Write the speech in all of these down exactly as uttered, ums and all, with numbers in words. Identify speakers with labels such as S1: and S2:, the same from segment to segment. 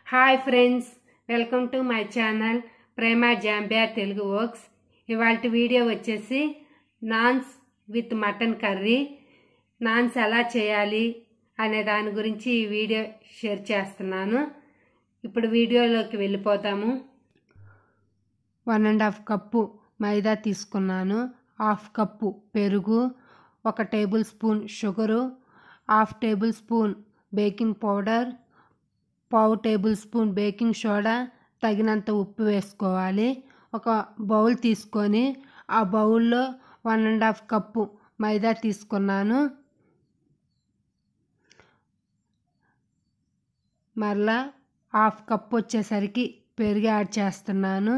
S1: Hi friends, welcome to my channel Prema Zambia Telugu works. ఇవాళ video వచ్చేసి naans with mutton curry. Naans ఎలా చేయాలి అనే దాని గురించి ఈ వీడియో షేర్ చేస్తున్నాను. ఇప్పుడు వీడియోలోకి వెళ్ళిపోతాము. One and half cup maida తీసుకున్నాను, హాఫ్ కప్పు పెరుగు, ఒక tablespoon sugar, half tablespoon baking powder, పావు టేబుల్ స్పూన్ బేకింగ్ సోడా, తగినంత ఉప్పు వేసుకోవాలి. ఒక బౌల్ తీసుకొని ఆ బౌల్లో one and half cup maida తీసుకున్నాను. మరలా హాఫ్ కప్పు వచ్చేసరికి పెరుగు యాడ్ చేస్తున్నాను.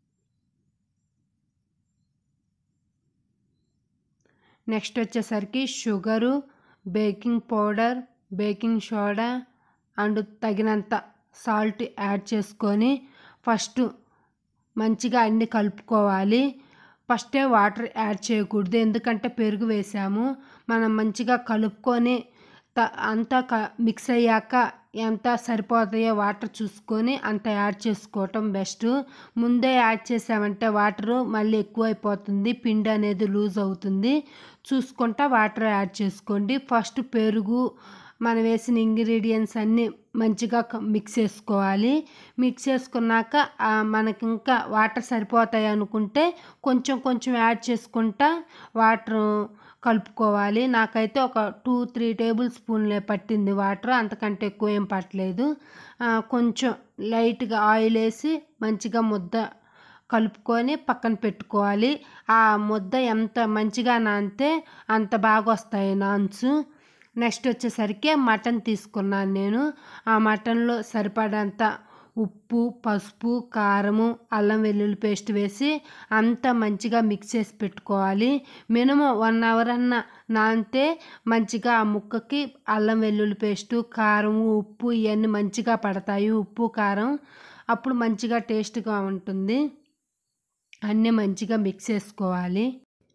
S1: నెక్స్ట్ వచ్చేసరికి sugar, baking powder, baking soda and తగినంత సాల్ట్ యాడ్ చేసుకొని ఫస్ట్ మంచిగా అన్నీ కలుపుకోవాలి. ఫస్టే వాటర్ యాడ్ చేయకూడదు, ఎందుకంటే పెరుగు వేసాము. మనం మంచిగా కలుపుకొని త అంతా క మిక్స్ అయ్యాక ఎంత సరిపోతాయో వాటర్ చూసుకొని అంత యాడ్ చేసుకోవటం బెస్ట్. ముందే యాడ్ చేసామంటే వాటరు మళ్ళీ ఎక్కువైపోతుంది, పిండి అనేది లూజ్ అవుతుంది. చూసుకుంటా వాటర్ యాడ్ చేసుకోండి. ఫస్ట్ పెరుగు మనం వేసిన ఇంగ్రీడియంట్స్ అన్నీ మంచిగా మిక్స్ చేసుకోవాలి. మిక్స్ చేసుకున్నాక మనకి ఇంకా వాటర్ సరిపోతాయి అనుకుంటే కొంచెం కొంచెం యాడ్ చేసుకుంటా వాటర్ కలుపుకోవాలి. నాకైతే ఒక టూ త్రీ టేబుల్ స్పూన్లే పట్టింది వాటర్, అంతకంటే ఎక్కువ ఏం పట్టలేదు. కొంచెం లైట్గా ఆయిల్ వేసి మంచిగా ముద్ద కలుపుకొని పక్కన పెట్టుకోవాలి. ఆ ముద్ద ఎంత మంచిగా నానితే అంత బాగా వస్తాయి నాన్స్. నెక్స్ట్ వచ్చేసరికి మటన్ తీసుకున్నాను నేను. ఆ మటన్లో సరిపడంత ఉప్పు, పసుపు, కారము, అల్లం వెల్లుల్లి పేస్ట్ వేసి అంతా మంచిగా మిక్స్ చేసి పెట్టుకోవాలి. మినిమం వన్ అవర్ అన్న నానితే మంచిగా ఆ ముక్కకి అల్లం వెల్లుల్లి పేస్టు, కారం, ఉప్పు ఇవన్నీ మంచిగా పడతాయి. ఉప్పు కారం అప్పుడు మంచిగా టేస్ట్గా ఉంటుంది. అన్నీ మంచిగా మిక్స్ చేసుకోవాలి.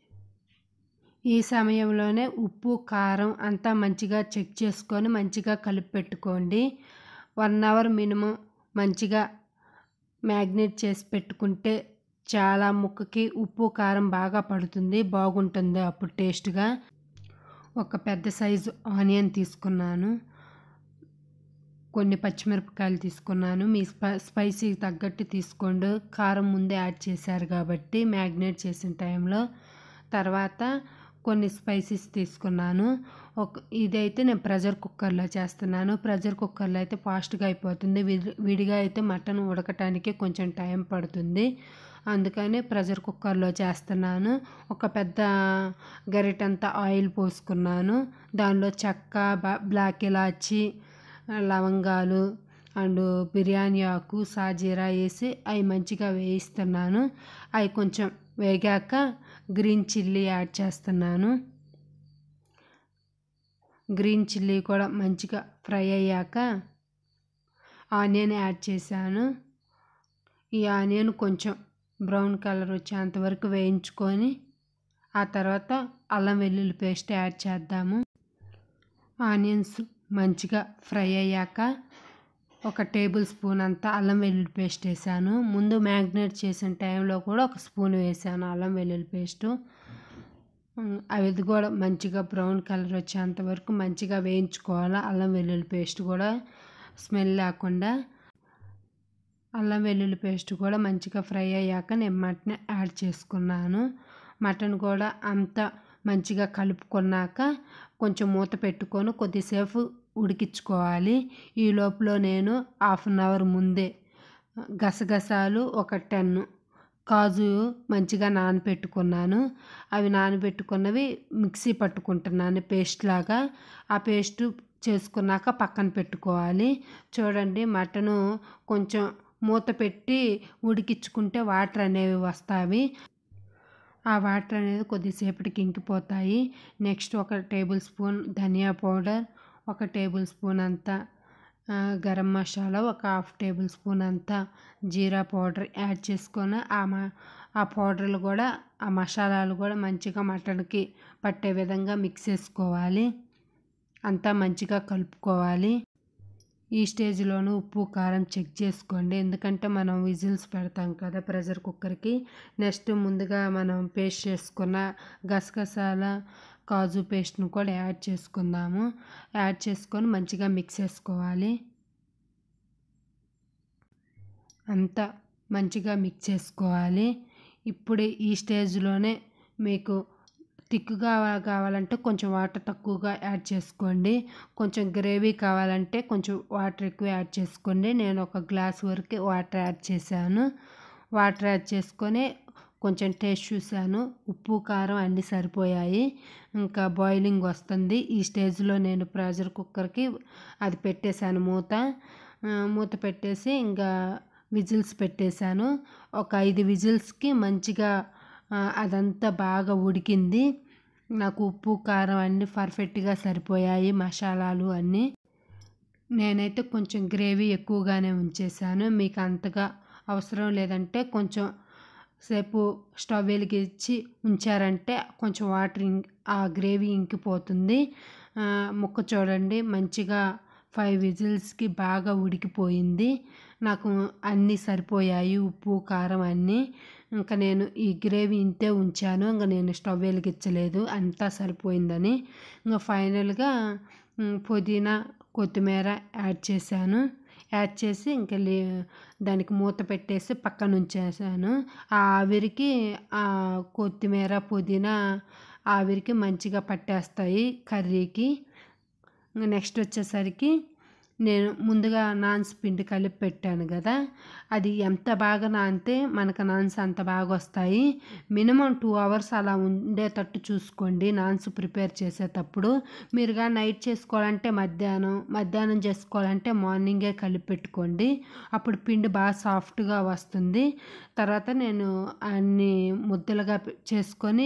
S1: ఈ సమయంలోనే ఉప్పు కారం అంతా మంచిగా చెక్ చేసుకొని మంచిగా కలిపి పెట్టుకోండి. వన్ అవర్ మినిమం మంచిగా మ్యాగ్నేట్ చేసి పెట్టుకుంటే చాలా ముక్కకి ఉప్పు కారం బాగా పడుతుంది, బాగుంటుంది అప్పుడు టేస్ట్గా. ఒక పెద్ద సైజు ఆనియన్ తీసుకున్నాను, కొన్ని పచ్చిమిరపకాయలు తీసుకున్నాను. మీ స్పై స్పైసీకి తగ్గట్టు తీసుకోండి. కారం ముందే యాడ్ చేశారు కాబట్టి మ్యాగ్నేట్ చేసిన టైంలో. తర్వాత కొన్ని స్పైసెస్ తీసుకున్నాను. ఒక ఇదైతే నేను ప్రెషర్ కుక్కర్లో చేస్తున్నాను. ప్రెషర్ కుక్కర్లో అయితే ఫాస్ట్గా అయిపోతుంది. విడి విడిగా అయితే మటన్ ఉడకటానికి కొంచెం టైం పడుతుంది, అందుకని ప్రెషర్ కుక్కర్లో చేస్తున్నాను. ఒక పెద్ద గరిటంత ఆయిల్ పోసుకున్నాను. దానిలో చెక్క, బ్లాక్ ఇలాచి, లవంగాలు అండ్ బిర్యానీ ఆకు, సాజీరా వేసి అవి మంచిగా వేయిస్తున్నాను. అవి కొంచెం వేగాక గ్రీన్ చిల్లీ యాడ్ చేస్తున్నాను. గ్రీన్ చిల్లీ కూడా మంచిగా ఫ్రై అయ్యాక ఆనియన్ యాడ్ చేశాను. ఈ ఆనియన్ కొంచెం బ్రౌన్ కలర్ వచ్చేంత వరకు వేయించుకొని ఆ తర్వాత అల్లం వెల్లుల్లి పేస్ట్ యాడ్ చేద్దాము. ఆనియన్స్ మంచిగా ఫ్రై అయ్యాక ఒక టేబుల్ స్పూన్ అంతా అల్లం వెల్లుల్లి పేస్ట్ వేసాను. ముందు మ్యాగ్నేట్ చేసిన టైంలో కూడా ఒక స్పూన్ వేసాను అల్లం వెల్లుల్లి పేస్టు. అవి కూడా మంచిగా బ్రౌన్ కలర్ వచ్చేంత వరకు మంచిగా వేయించుకోవాలి. అల్లం వెల్లుల్లి పేస్ట్ కూడా స్మెల్ లేకుండా. అల్లం వెల్లుల్లి పేస్ట్ కూడా మంచిగా ఫ్రై అయ్యాక నేను మటన్ యాడ్ చేసుకున్నాను. మటన్ కూడా అంతా మంచిగా కలుపుకున్నాక కొంచెం మూత పెట్టుకొని కొద్దిసేపు ఉడికించుకోవాలి. ఈ లోపల నేను హాఫ్ అన్ అవర్ ముందే గసగసాలు ఒక టెన్, కాజు మంచిగా నానబెట్టుకున్నాను. అవి నానబెట్టుకున్నవి మిక్సీ పట్టుకుంటున్నాను పేస్ట్ లాగా. ఆ పేస్టు చేసుకున్నాక పక్కన పెట్టుకోవాలి. చూడండి, మటను కొంచెం మూత పెట్టి ఉడికించుకుంటే వాటర్ అనేవి వస్తాయి. ఆ వాటర్ అనేది కొద్దిసేపటికి ఇంకిపోతాయి. నెక్స్ట్ ఒక టేబుల్ స్పూన్ ధనియా పౌడర్, ఒక టేబుల్ స్పూన్ అంతా గరం మసాలా, ఒక హాఫ్ టేబుల్ స్పూన్ అంతా జీరా పౌడర్ యాడ్ చేసుకొని ఆ మా ఆ పౌడర్లు కూడా ఆ మసాలాలు కూడా మంచిగా మటన్కి పట్టే విధంగా మిక్స్ చేసుకోవాలి. అంతా మంచిగా కలుపుకోవాలి. ఈ స్టేజ్లోనూ ఉప్పు కారం చెక్ చేసుకోండి, ఎందుకంటే మనం విజిల్స్ పెడతాం కదా ప్రెషర్ కుక్కర్కి. నెక్స్ట్ ముందుగా మనం పేస్ట్ చేసుకున్న గసగసాల కాజు పేస్ట్ను కూడా యాడ్ చేసుకుందాము. యాడ్ చేసుకొని మంచిగా మిక్స్ చేసుకోవాలి. అంతా మంచిగా మిక్స్ చేసుకోవాలి. ఇప్పుడు ఈ స్టేజ్లోనే మీకు థిక్గా కావాలంటే కొంచెం వాటర్ తక్కువగా యాడ్ చేసుకోండి, కొంచెం గ్రేవీ కావాలంటే కొంచెం వాటర్ ఎక్కువ యాడ్ చేసుకోండి. నేను ఒక గ్లాస్ వరకు వాటర్ యాడ్ చేశాను. వాటర్ యాడ్ చేసుకొని కొంచెం టేస్ట్ చూశాను, ఉప్పు కారం అన్నీ సరిపోయాయి. ఇంకా బాయిలింగ్ వస్తుంది. ఈ స్టేజ్లో నేను ప్రెషర్ కుక్కర్కి అది పెట్టేశాను మూత. మూత పెట్టేసి ఇంకా విజిల్స్ పెట్టేశాను. ఒక ఐదు విజిల్స్కి మంచిగా అదంతా బాగా ఉడికింది. నాకు ఉప్పు కారం అన్నీ పర్ఫెక్ట్గా సరిపోయాయి, మసాలాలు అన్నీ. నేనైతే కొంచెం గ్రేవీ ఎక్కువగానే ఉంచేసాను. మీకు అంతగా అవసరం లేదంటే కొంచెం సేపు స్టవ్ వెలిగించి ఉంచారంటే కొంచెం వాటర్ ఆ గ్రేవీ ఇంకిపోతుంది. ముక్క చూడండి మంచిగా ఫైవ్ విజిల్స్కి బాగా ఉడికిపోయింది. నాకు అన్నీ సరిపోయాయి, ఉప్పు కారం అన్నీ. ఇంకా నేను ఈ గ్రేవీ ఇంతే ఉంచాను, ఇంకా నేను స్టవ్ వెలిగించలేదు, అంతా సరిపోయిందని. ఇంకా ఫైనల్గా పుదీనా కొత్తిమీర యాడ్ చేశాను. యాడ్ చేసి ఇంకా దానికి మూత పెట్టేసి పక్కన ఉంచేసాను. ఆ ఆవిరికి ఆ కొత్తిమీర పుదీనా ఆవిరికి మంచిగా పట్టేస్తాయి కర్రీకి. నెక్స్ట్ వచ్చేసరికి నేను ముందుగా నాన్స్ పిండి కలిపి పెట్టాను కదా, అది ఎంత బాగా నానితే మనకు నాన్స్ అంత బాగా వస్తాయి. మినిమం టూ అవర్స్ అలా ఉండేటట్టు చూసుకోండి నాన్స్ ప్రిపేర్ చేసేటప్పుడు. మీరుగా నైట్ చేసుకోవాలంటే మధ్యాహ్నం, మధ్యాహ్నం చేసుకోవాలంటే మార్నింగే కలిపి పెట్టుకోండి, అప్పుడు పిండి బాగా సాఫ్ట్గా వస్తుంది. తర్వాత నేను అన్ని ముద్దలుగా చేసుకొని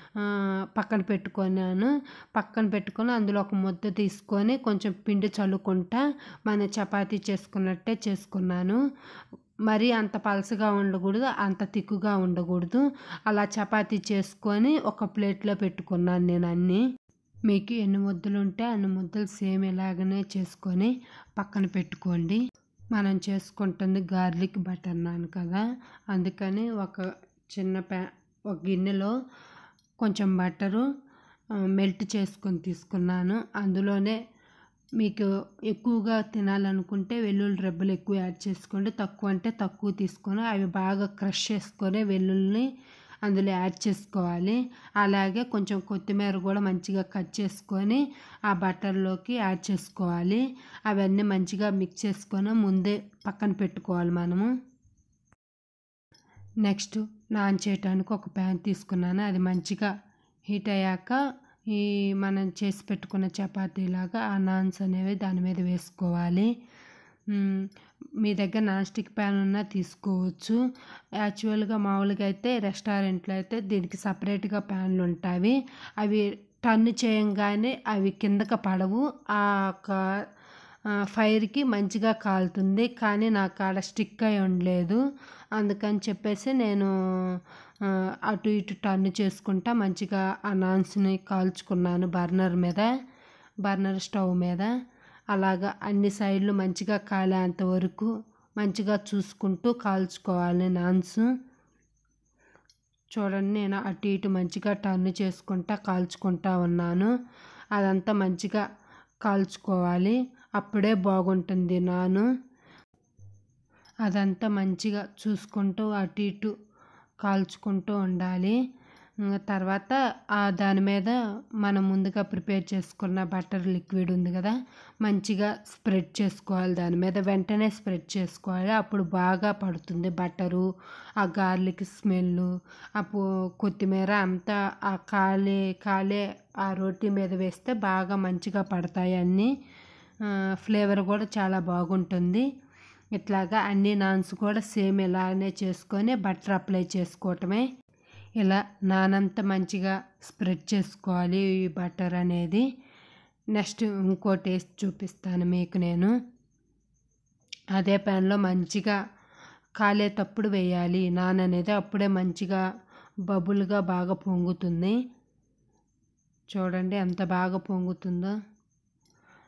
S1: పక్కన పెట్టుకున్నాను. పక్కన పెట్టుకొని అందులో ఒక ముద్ద తీసుకొని కొంచెం పిండి చల్లుకుంటా మన చపాతీ చేసుకున్నట్టే చేసుకున్నాను. మరీ అంత పలసగా ఉండకూడదు, అంత తిక్కుగా ఉండకూడదు. అలా చపాతీ చేసుకొని ఒక ప్లేట్లో పెట్టుకున్నాను నేను అన్నీ. మీకు ఎన్ని ముద్దలు ఉంటే అన్ని ముద్దలు సేమ్ ఇలాగనే చేసుకొని పక్కన పెట్టుకోండి. మనం చేసుకుంటుంది గార్లిక్ బటర్ నాన్ కదా, అందుకని ఒక చిన్న ప్యా ఒక గిన్నెలో కొంచెం బటరు మెల్ట్ చేసుకొని తీసుకున్నాను. అందులోనే మీకు ఎక్కువగా తినాలనుకుంటే వెల్లుల్లి రెబ్బలు ఎక్కువ యాడ్ చేసుకోండి, తక్కువ అంటే తక్కువ తీసుకొని అవి బాగా క్రష్ చేసుకొని వెల్లుల్లిని అందులో యాడ్ చేసుకోవాలి. అలాగే కొంచెం కొత్తిమీర కూడా మంచిగా కట్ చేసుకొని ఆ బటర్లోకి యాడ్ చేసుకోవాలి. అవన్నీ మంచిగా మిక్స్ చేసుకొని ముందే పక్కన పెట్టుకోవాలి మనము. నెక్స్ట్ నాన్ చేయటానికి ఒక ప్యాన్ తీసుకున్నాను. అది మంచిగా హీట్ అయ్యాక ఈ మనం చేసి పెట్టుకున్న చపాతీలాగా ఆ నాన్స్ అనేవి దాని మీద వేసుకోవాలి. మీ దగ్గర నాన్ స్టిక్ ప్యాన్ ఉన్నా తీసుకోవచ్చు. యాక్చువల్గా మామూలుగా అయితే రెస్టారెంట్లో అయితే దీనికి సపరేట్గా ప్యాన్లు ఉంటాయి. అవి టర్న్ చేయంగానే అవి కిందకి పడవు, ఆ ఫైర్కి మంచిగా కాలుతుంది. కానీ నాకు ఆడ స్టిక్ అయి ఉండలేదు, అందుకని చెప్పేసి నేను అటు ఇటు టర్న్ చేసుకుంటా మంచిగా ఆ నాన్స్ని కాల్చుకున్నాను బర్నర్ మీద, బర్నర్ స్టవ్ మీద. అలాగా అన్ని సైడ్లు మంచిగా కాలేంత వరకు మంచిగా చూసుకుంటూ కాల్చుకోవాలి నాన్స్. చూడండి నేను అటు ఇటు మంచిగా టర్న్ చేసుకుంటా కాల్చుకుంటా ఉన్నాను. అదంతా మంచిగా కాల్చుకోవాలి, అప్పుడే బాగుంటుంది నాను. అదంతా మంచిగా చూసుకుంటూ అటు ఇటు కాల్చుకుంటూ ఉండాలి. తర్వాత దాని మీద మనం ముందుగా ప్రిపేర్ చేసుకున్న బటర్ లిక్విడ్ ఉంది కదా, మంచిగా స్ప్రెడ్ చేసుకోవాలి. దాని మీద వెంటనే స్ప్రెడ్ చేసుకోవాలి, అప్పుడు బాగా పడుతుంది బటరు, ఆ గార్లిక్ స్మెల్, ఆ కొత్తిమీర అంతా ఆ కాలే కాలే ఆ రోటీ మీద వేస్తే బాగా మంచిగా పడతాయి అన్నీ. ఫ్లేవర్ కూడా చాలా బాగుంటుంది. ఇట్లాగా అన్ని నాన్స్ కూడా సేమ్ ఇలానే చేసుకొని బటర్ అప్లై చేసుకోవటమే. ఇలా నానంతా మంచిగా స్ప్రెడ్ చేసుకోవాలి ఈ బటర్ అనేది. నెక్స్ట్ ఇంకో టేస్ట్ చూపిస్తాను మీకు నేను. అదే ప్యాన్లో మంచిగా కాలేటప్పుడు వేయాలి నాన్ అనేది, అప్పుడే మంచిగా బబుల్గా బాగా పొంగుతుంది. చూడండి ఎంత బాగా పొంగుతుందో.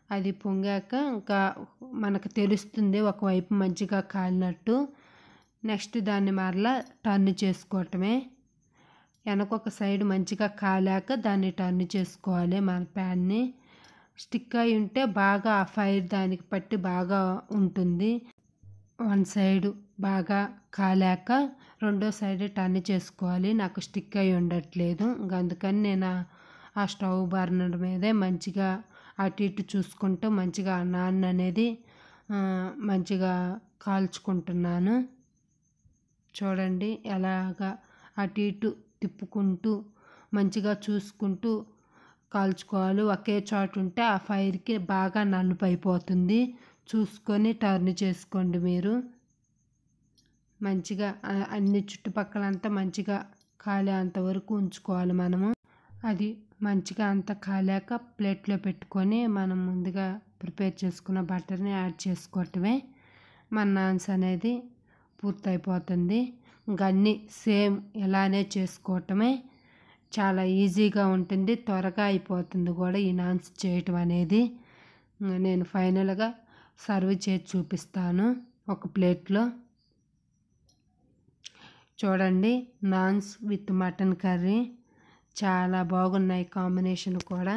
S1: అది పొంగాక ఇంకా మనకు తెలుస్తుంది ఒకవైపు మంచిగా కాలినట్టు. నెక్స్ట్ దాన్ని మరలా టర్న్ చేసుకోవటమే. వెనకొక సైడ్ మంచిగా కాలాక దాన్ని టర్న్ చేసుకోవాలి మన ప్యాన్ని. స్టిక్ అయి ఉంటే బాగా ఆ ఫైర్ దానికి పట్టి బాగా ఉంటుంది. వన్ సైడు బాగా కాలాక రెండో సైడ్ టర్న్ చేసుకోవాలి. నాకు స్టిక్ అయి ఉండట్లేదు, ఇంక అందుకని నేను ఆ స్టవ్ బర్నర్ మీదే మంచిగా అటు ఇటు చూసుకుంటూ మంచిగా నాన్ అనేది మంచిగా కాల్చుకుంటున్నాను. చూడండి ఎలాగా అటు ఇటు తిప్పుకుంటూ మంచిగా చూసుకుంటూ కాల్చుకోవాలి. ఒకే చోట ఉంటే ఆ ఫైర్కి బాగా నలుపు అయిపోతుంది. చూసుకొని టర్న్ చేసుకోండి మీరు. మంచిగా అన్ని చుట్టుపక్కలంతా మంచిగా కాలేంత వరకు ఉంచుకోవాలి మనము. అది మంచిగా అంతా కాలాక ప్లేట్లో పెట్టుకొని మనం ముందుగా ప్రిపేర్ చేసుకున్న బటర్ని యాడ్ చేసుకోవటమే. మన నాన్స్ అనేది పూర్తయిపోతుంది. ఇంక అన్నీ సేమ్ ఇలానే చేసుకోవటమే. చాలా ఈజీగా ఉంటుంది, త్వరగా అయిపోతుంది కూడా ఈ నాన్స్ చేయటం అనేది. నేను ఫైనల్గా సర్వ్ చేసి చూపిస్తాను ఒక ప్లేట్లో. చూడండి నాన్స్ విత్ మటన్ కర్రీ చాలా బాగున్నాయి కాంబినేషన్ కూడా.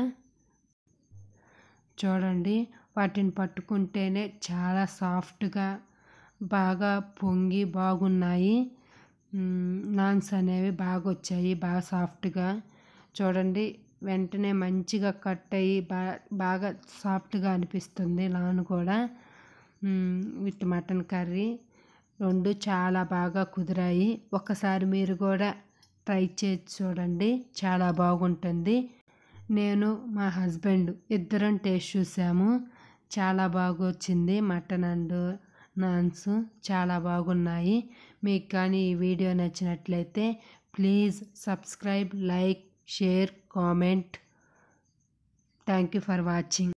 S1: చూడండి వాటిని పట్టుకుంటేనే చాలా సాఫ్ట్గా బాగా పొంగి బాగున్నాయి. నాన్స్ అనేవి బాగా వచ్చాయి, బాగా సాఫ్ట్గా. చూడండి వెంటనే మంచిగా కట్ అయ్యి బా బాగా సాఫ్ట్గా అనిపిస్తుంది నాన్ కూడా. విత్ మటన్ కర్రీ రెండు చాలా బాగా కుదిరాయి. ఒకసారి మీరు కూడా ట్రై చేసి చూడండి, చాలా బాగుంటుంది. నేను మా హస్బెండ్ ఇద్దరం టేస్ట్ చూసాము, చాలా బాగా వచ్చింది. మటన్ అండ్ నాన్స్ చాలా బాగున్నాయి. మీకు కానీ ఈ వీడియో నచ్చినట్లయితే please subscribe, like, share, comment. Thank you for watching.